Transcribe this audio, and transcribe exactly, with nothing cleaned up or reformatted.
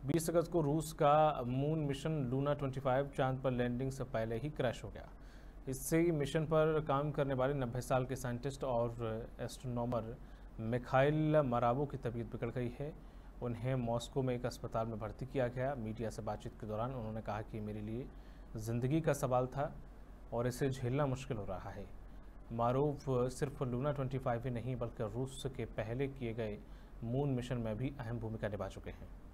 बीस अगस्त को रूस का मून मिशन लूना पच्चीस चांद पर लैंडिंग से पहले ही क्रैश हो गया। इससे मिशन पर काम करने वाले नब्बे साल के साइंटिस्ट और एस्ट्रोनॉमर मिखाइल मरावो की तबीयत बिगड़ गई है। उन्हें मॉस्को में एक अस्पताल में भर्ती किया गया। मीडिया से बातचीत के दौरान उन्होंने कहा कि मेरे लिए ज़िंदगी का सवाल था और इसे झेलना मुश्किल हो रहा है। मारोव सिर्फ लूना पच्चीस ही नहीं बल्कि रूस के पहले किए गए मून मिशन में भी अहम भूमिका निभा चुके हैं।